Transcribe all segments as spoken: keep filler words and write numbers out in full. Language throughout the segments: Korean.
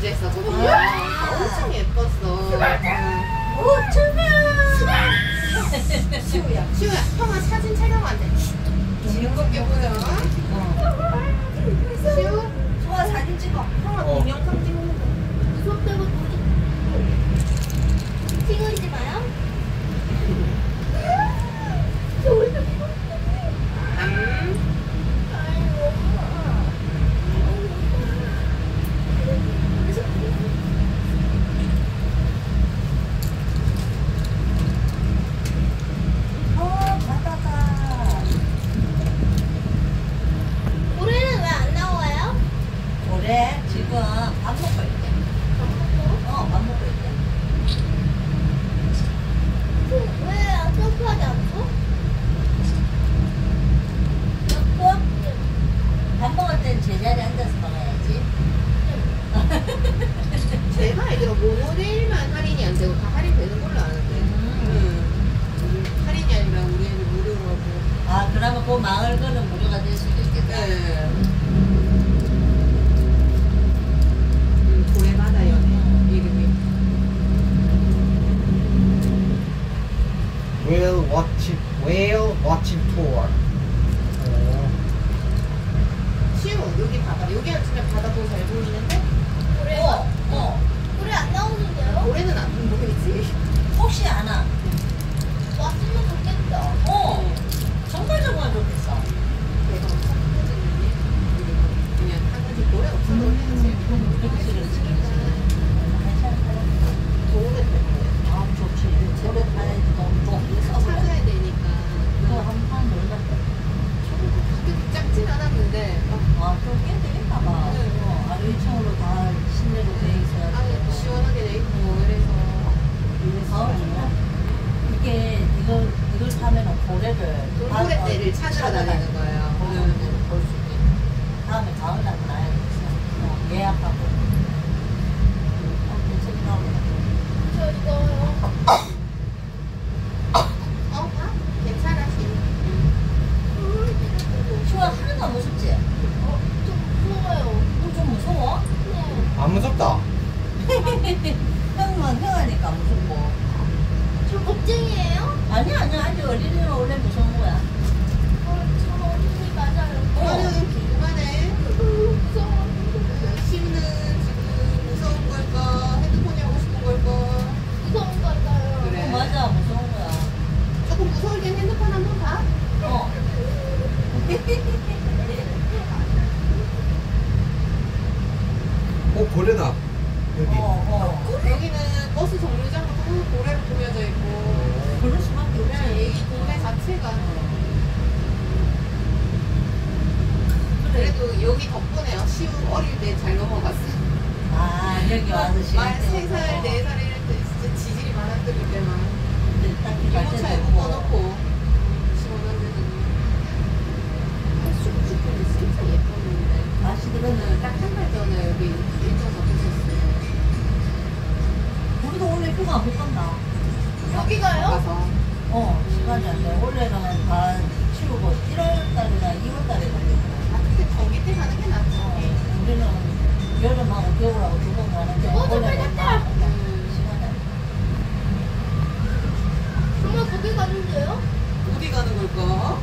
결제했었거든요. 엄청 예뻤어. 오, 출면! 시우야. 시우야, 형아 사진 촬영 안 돼. 즐겁게 보자. 시우. 좋아, 사진 찍어. 형아 동영상 찍는 거. 무섭다고 찍어주지 마요. 음. 어, 바다가. 올해는 왜 안 나와요? 올해 지금 밥 먹고 있대. 어, 밥 먹고 있대. 왜 점프하지 않고? 먹고? 밥 먹을 땐 제자리에 앉아서 먹어야지. 제가 알기로 모노레일만 할인이 안 되고 다 할인되는 걸로 아는데. 음. 할인이 아니라 우리 애들 무료로 하고. 아, 그러면 그 마을 거는 무료가 될 수도 있겠다. 네. 음, 고래바다 연애 이름이. Whale watching, whale watching tour. 오. 시우 여기 봐봐. 여기 앉으면 바다 더 잘 보이는데? 어, 어. 올해 안 나오는데요? 올해는 안 보이지. 혹시 아나? 왔으면 좋겠다. 어. 정말 정말 좋겠어. 내가 없었거든요. 그냥 한 가지 고래 없어도 올해는 제일 좋은 거. 그렇지, 그렇지, 그렇지. 좋은 애 때문에. 아, 좋지. 저래 타야지 너무 좋아. 찾아야 되니까. 이거 한판 놀다. 그렇게 작진 않았는데. 어, 아, 좀꽤 되겠나 봐. 네. 어, 아래 일 층으로 다 실내로 돼 있어야 안에 되고. 시원하게 돼 있고 그래서. 아, 정말. 이게, 이걸, 이걸 타면은 고래를. 돌고래 다- 떼를 찾으러 다니는 거예요. 고래를 볼수 있게. 다음에 가을 날 나야겠어. 어, 예약하고. 어, 괜찮다. 저 이거요. 어, 봐? 괜찮아, 지금. 시원 하나도 안 무섭지? 어, 좀 무서워요. 어, 좀 무서워? 네. 안 무섭다. 형만 형하니까 무섭고. 저 겁쟁이에요? 아니야, 아니야. 아직 어린이는 원래 무서운 거야. 어, 저 어린이 맞아요. 엄마는 궁금하네. 무서워. 시우는 지금 무서운 걸까? 핸드폰이 하고 싶은 걸까? 무서운 걸까요? 그래. 어, 맞아, 무서운 거야. 조금 무서울 땐 핸드폰 한번 봐. 어. 오, 고래다. 여기. 어, 어. 여기는 버스 정류장부터 고래로 꾸며져 있고. 그럴 수밖에 그냥 없지. 이 동네 자체가. 그래. 그래도 여기 덕분에요. 시우 어릴 때 잘 넘어갔어. 아, 여기 와서 시간 만 세 살, 때우고. 네 살 이럴 때 진짜 지질이 많았던 그때만. 근데 딱히 갈 유모차에 때도 묶어놓고 없고. 시원한 데는. 쑥쑥하니 진짜 예뻤는데. 맛이 이거는 들어는 딱 한 달 전에 여기 일정 잡혔었어요. 우리도 원래 휴가 못 간다. 여기가요? 가서. 어, 시간이 안 돼. 원래는 다 치우고 일월 달이나 이월 달에 가려고. 아, 그때 거기 때 가는 게 낫죠. 어, 우리는 여름하고 겨울하고 두 번 가는데 어, 저 원래는 빨리 다 갔다. 간다. 시간이 안 돼. 정말 거기 갔는데요? 어디 가는 걸까?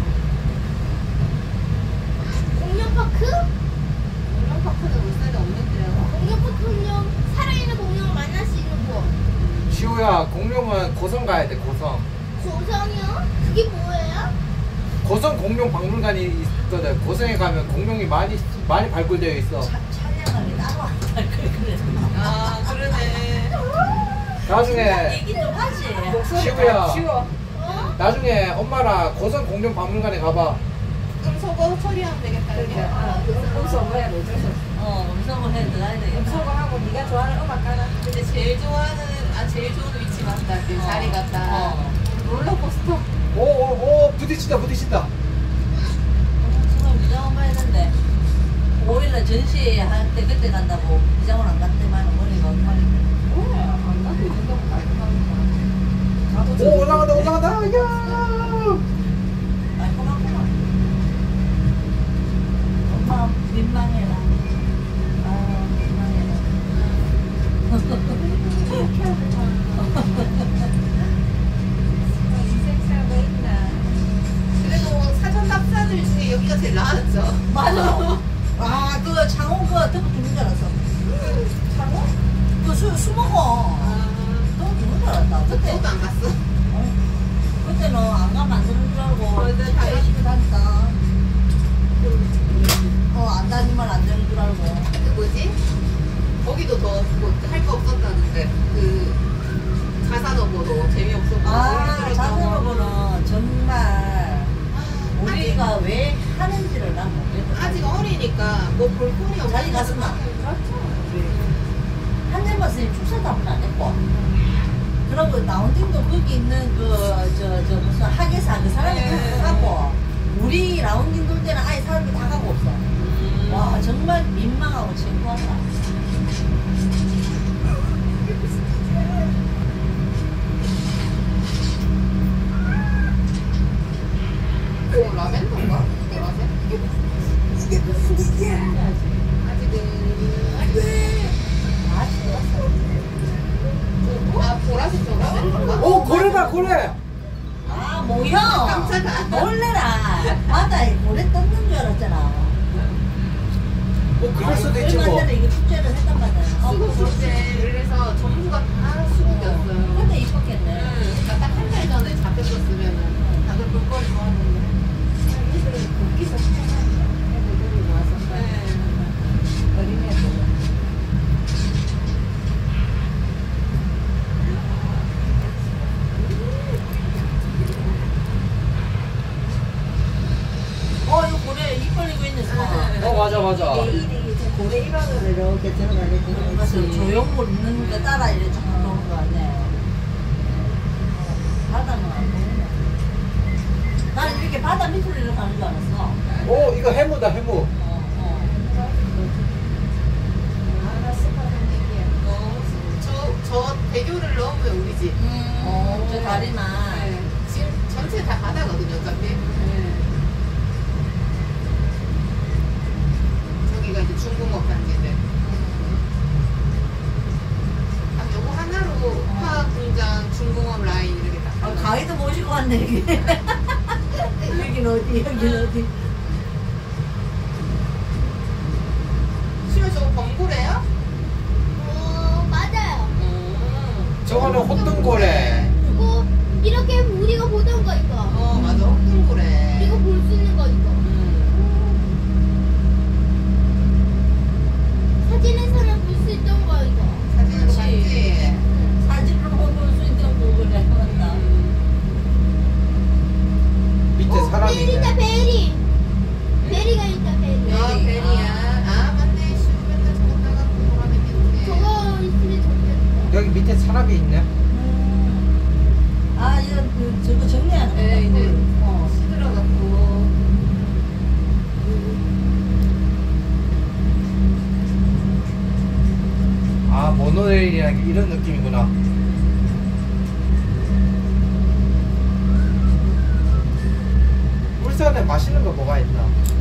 공룡파크? 울릉파크는 울산에 없는데요. 공룡파크는요, 살아있는 공룡을 만날 수 있는 곳. 시우야, 공룡은 고성 가야 돼, 고성. 고성이요? 그게 뭐예요? 고성 공룡 박물관이 있거든. 고성에 가면 공룡이 많이 많이 발굴되어 있어. 차- 촬영하기 따로 안 할 그래 그래. 아, 그러네. 나중에 얘기 좀 하지. 시우야, 어? 나중에 엄마랑 고성 공룡 박물관에 가봐. 그럼 저거 처리하면 되겠다. 여기. 음성을 해, 어, 음성을 해 들어야 되겠다. 음성을 하고 네가 좋아하는 음악 깔아. 근데 제일 좋아하는, 아, 제일 좋은 위치 맞다. 그 어. 자리 같다. 어. 롤러코스터. 오, 오, 오, 부딪힌다, 부딪힌다. 지금 미장원 가야 되는데 오일날 전시할 때 그때 간다고 미장원 안 갔대만 머리가 엉망이네. 안 가도 이 정도면 깔끔하구나. 오, 올라간다, 올라간다. 야! 깔끔하구만. 엄마 민망해라. 아 민망해라. 알고 맞아, 진짜 다 열심히 다녔다. 어, 안 다니면 안 되는 줄 알고. 그 뭐지? 거기도 더 뭐 할 거 없었다는데 그 자산어보도 재미없었고 아, 자선어보는 정말 아직, 우리가 왜 하는지를 난 모르겠어. 아직 어리니까 뭐 볼거리 없는 자기 가슴 나. 한일만 선생님 축사도 한 번 안 했고. 그리고 라운딩도 거기 있는 그, 저, 저, 무슨 학예사 그 사람이 네. 다 가고, 우리 라운딩 돌 때는 아예 사람이 다 가고 없어. 음. 와, 정말 민망하고 진부하다. 그 라벤더인가? 보라색? 이게 무슨 일이야? 아직은 아, 신났어. 아 보라색 저 라벤더인가? 오 고래다 고래. 아, 뭐야? 깜짝아. 놀래라. 바다에 고래 떴는 줄 알았잖아. 뭐 그럴 수도 있지 얼마 뭐. 전에 이거 축제를 했단 말이야. 어, 수국 축제 그래서 전부가 다 수국이었어요. 근데 이뻤겠네. 그러니까 딱 한 달 전에 잡혔었으면은 다들 볼거리 좋아하는데. 애들은 거기서 태어났죠. 애들이 와서 네. 어린애들. 어, 이거 고래 입 벌리고 있는 거. 어 맞아 맞아. 이게 이게 이제 고래 입안으로 이렇게 들어가게 되는 맞아. 거지. 조형물 있는 거 따라 이렇게 쭉 도는 거 같네. 바다는 안 보이네. 난 이렇게 바다 밑으로 이렇게 가는 줄 알았어. 오 이거 해무다 해무. 어, 어. 아, 스파는 얘기야. 어, 저, 저 대교를 넘으면 우리 집. 음, 어. 저 다리나. 네. 지금 전체 다 바다거든요, 어차피. 네. 저기가 이제 중공업 단지인데. 아, 요거 하나로 화학공장, 중공업 라인 이렇게 딱. 아, 가이드 모시고 왔네, 여기. 여긴 어디, 여긴 어디. 시로 저거 범고래야? 어, 맞아요. 음. 저거는 호등고래. 그리고 이렇게 우리가 보던 거 이거. 어, 맞아. 호등고래. 우리가 볼 수 있는 거 이거. 음. 사진에서는 볼 수 있던 거 이거. 사진으로 그치. 봤지? 사진으로 볼 수 있는 부분에 한다. 밑에 어, 사람이 베리 있다 있네. 베리. 베리가 있다 베리. 아, 베리. 베리야. 아, 맞네. 시로 맨날 저거 따갖고 돌아다니는데. 저거 있으면 좋겠다. 여기 밑에 사람이 있네. 음. 아, 이거 그, 저거 정리하는 거. 네, 이제 어. 시들어갖고. 아 모노레일이라는 게 이런 느낌이구나. 울산에 맛있는 거 뭐가 있나?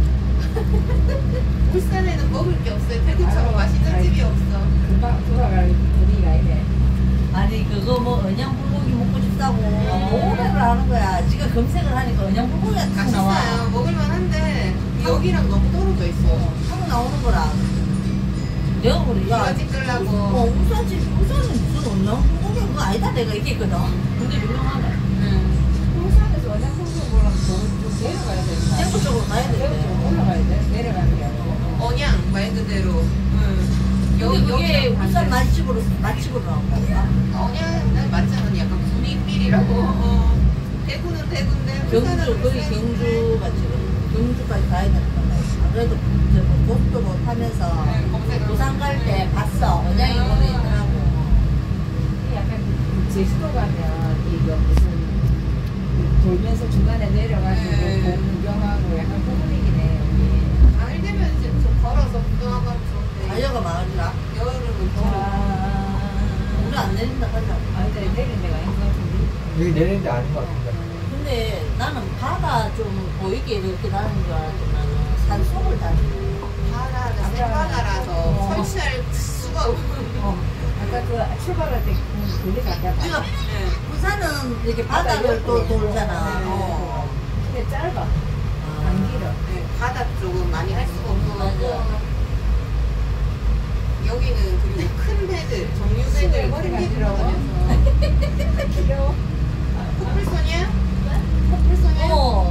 울산에는 먹을 게 없어요. 대구처럼 맛있는 집이 없어. 금방 돌아갈 거리가 이래. 아니, 그거 뭐, 언양불고기 먹고 싶다고. 오래를 하는 거야. 지가 검색을 하니까 언양불고기가 딱 나와. 맛있어요. 먹을만한데 여기랑 너무 떨어져 있어. 탁 나오는 거라. 내가 그래, 야. 이거 찍으려고. 어, 울산집, 울산은 무슨 언양불고기 그거 아니다, 내가 얘기했거든. 근데 유명하네. 응. 울산에서 원양풍선 보려면 좀 내려가야 된다. 대구 쪽으로 가야 대구 돼. 쪽 올라가야 돼. 내려가는 게 아니고. 언양 말 그대로. 응. 여기, 그게 여기랑 울산 반대. 맛집으로, 맛집으로 나온 거야. 언양 맞잖아. 약간 분위기라고. 어. 대구는 대구인데 울산은 경주, 거기 울산. 경주 맛집은 경주까지 가야 되는 거야. 안 그래도 저 뭐, 고속도로 타면서 네, 검색을 부산 갈 때 봤어. 언양이 거기 있더라고. 약간 그 제주도 가면 이거 무슨 그 돌면서 중간에 내려가지고 네. 봄 구경하고 약간 그 분위기네 여기. 가을 되면 이제 좀 걸어서 구경하고 하면 좋은데. 달려가 마을이라. 여름은 더워. 아, 우리 안 내린다 하자. 아, 근데 내린 데가 아닌 것 같은데. 여기 내리는 데 아닌 것 같은데. 근데 나는 바다 좀 보이게 이렇게 다니는 줄 알았지만 산속을 다니는. 바다가 생바다라서 어. 설치할 수가 없고. 어, 아까 그 출발할 때 그게 같아. 그러니까 네. 부산은 이렇게 바다를 또 돌잖아. 어. 근데 짧아. 아. 안 길어. 네, 바다 쪽은 많이 할 수가 없어갖고 맞아. 여기는 그리고 큰 배들, 정류 배들, 머리가 큰 배들 길어. 다녀서 귀여워. 코뿔소냐? 코뿔소냐? 어,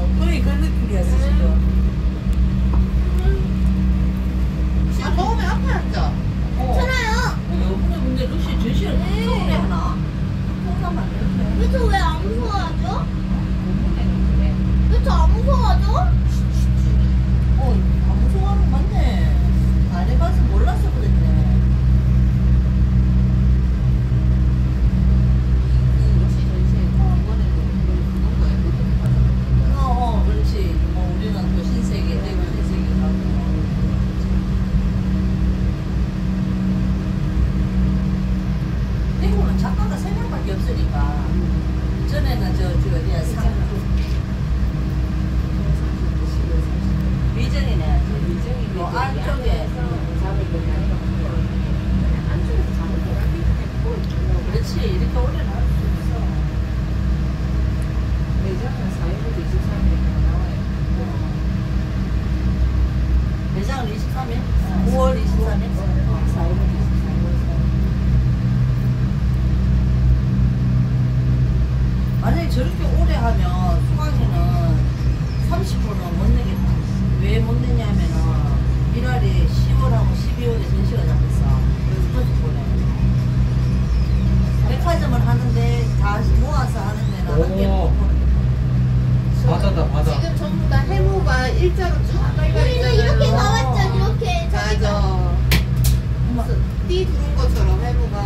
띠 두른 것처럼 해무가.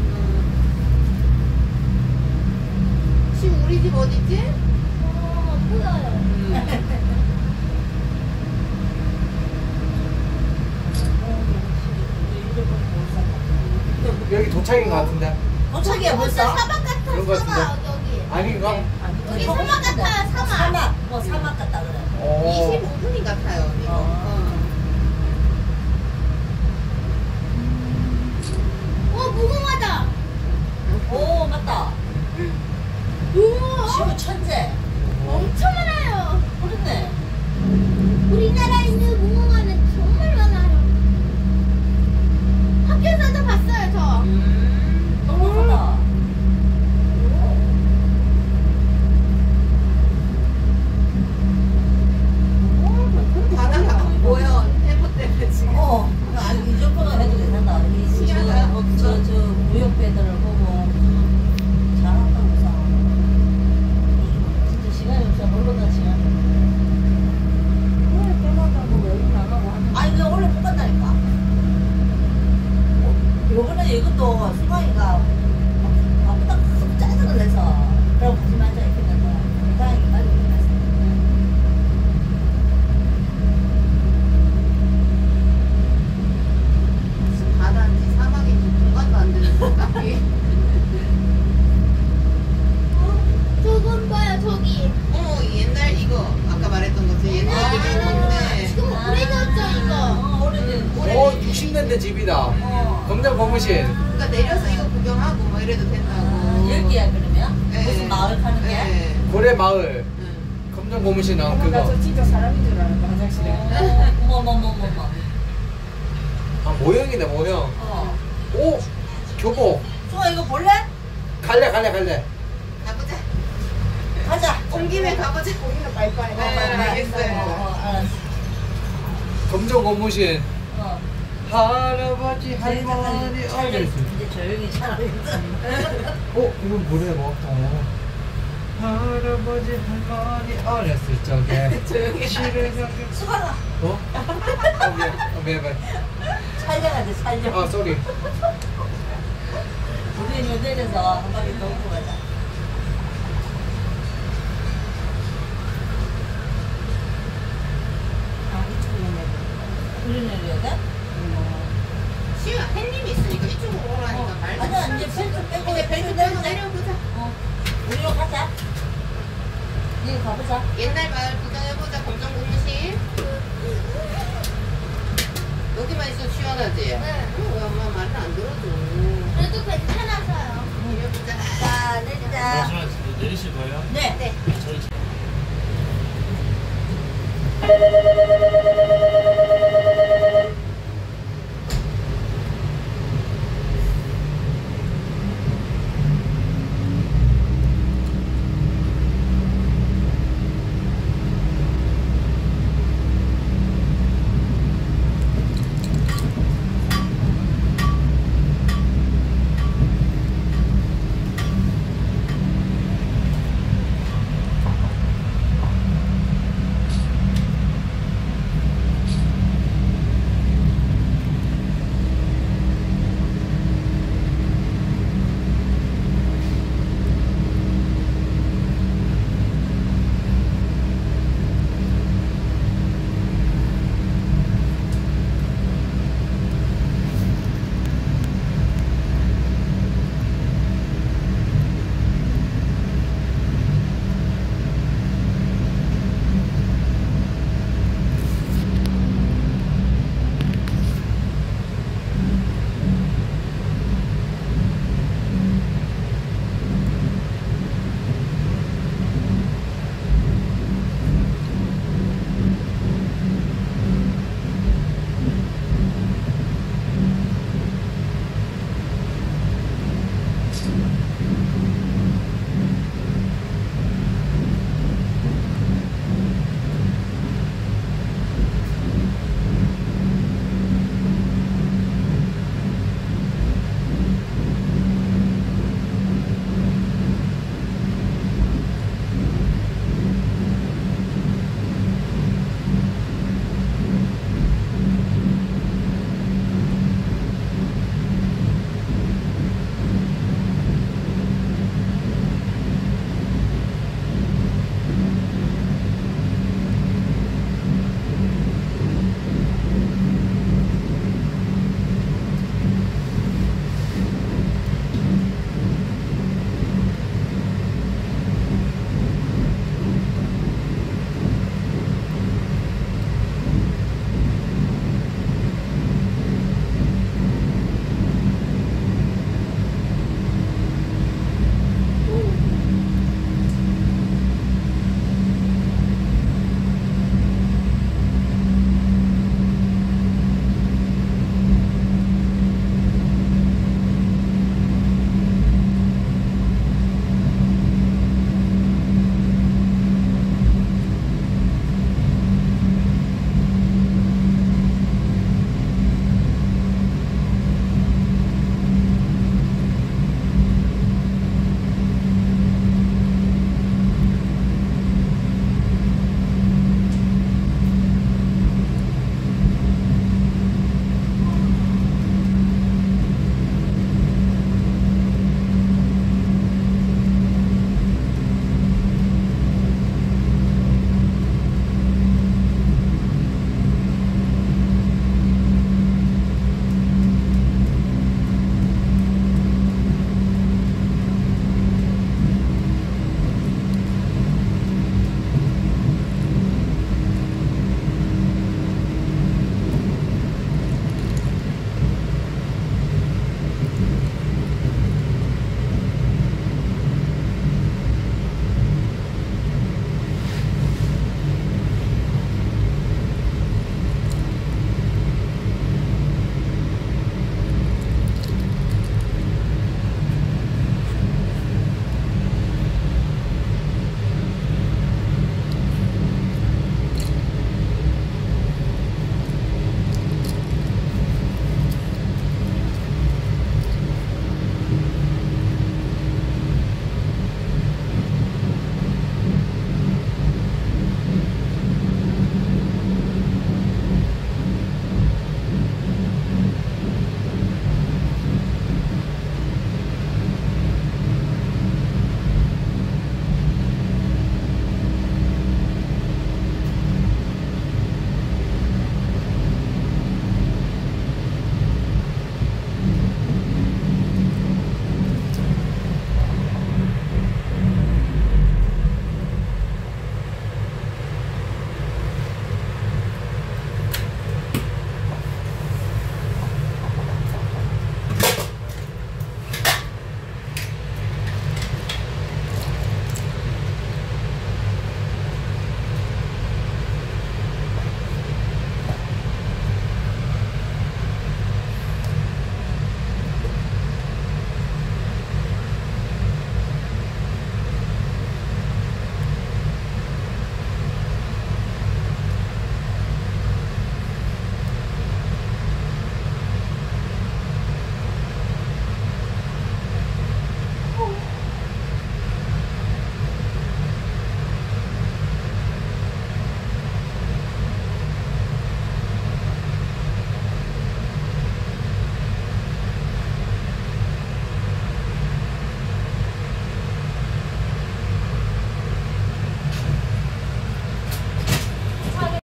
응. 지금 우리 집 어디지? 어, 보여요. 여기 도착인 것 같은데. 도착이야 벌써? 사막 같아, 그런 것 사막, 같은데. 여기. 아닌가? 여기 사막 같아, 사막. 사막. 뭐 사막 같다 그래. 어. 이십오 분이 같아요, 이거. 어. 어. 어, 무궁화다. 오 맞다. 우와, 지구 천재. 엄청 많아요. 그렇네. 우리나라에 있는 무궁화는 정말 많아요. 학교에서도 봤어요, 저. 음. 너무 크다. 바다가 안 보여. 해무 때문에 지금. 어. 아니 이 정도는 해도 괜찮다. 이 신기하다. 저저 무역배들을 보고 잘한다고 사. 진짜 시간이 없어. 놀러 갈 시간이 없어. 그래, 때마다 뭐 여기 나가고 하는. 아니 그냥 원래 못 간다니까. 어, 요번에 이것도 수강이가 아프다 짜증을 내서 그러고 가지 말자 이렇게 된다. 이상하게 빨리 끝났어. 바다인지 사막인지 공간도 안 되는 생각이. 저건 봐요, 저기. 어, 옛날 이거 아까 말했던 것처럼 옛날 아, 그림인데. 지금 오래됐죠, 이거. 어, 오래된. 어, 육십 년대 집이다. 어. 검정 고무신. 그러니까 내려서 이거 구경하고 뭐 이래도 된다고. 아, 여기야 그러면? 네. 무슨 마을 가는 게? 네. 고래 마을. 응. 검정 고무신 나온 어머, 나 그거. 저 진짜 사람인 줄 알았다, 화장실에. 어머 어머 어머 어머. 아, 모형이네, 모형. 어. 오! 교복. 수아 이거 볼래? 갈래, 갈래, 갈래. 가보자. 가자. 온 김에 가보자. 거기는 빠이빠이. 네, 알겠어요. 어, 알았어. 검정 고무신. 어. 할아버지, 할머니, 잘 어렸을 이제 조용히 살아있어. 어? 이건 뭐래, 뭐? 어. 할아버지, 할머니, 어렸을 적에. 조용히 시를 겪은. 수아가 어? 어, 미안. 어, 미안, 미안. 촬영하자 촬영. 아, 쏘리. 우리 모델에서 한 바퀴 더 오고 가자. 아 이쪽으로 내려. 우리 내려야 돼? 시우야, 햇님이 있으니까 이쪽으로 오라니까 말. 아니야 이제 벨트 빼고 이제 벨트 빼고 내려보자. 어. 우리로 가자. 여기 가보자. 옛날 마을 구경해보자. 검정 고무신. 여기만 있어도 시원하지? 네. 응, 왜 엄마 말을 안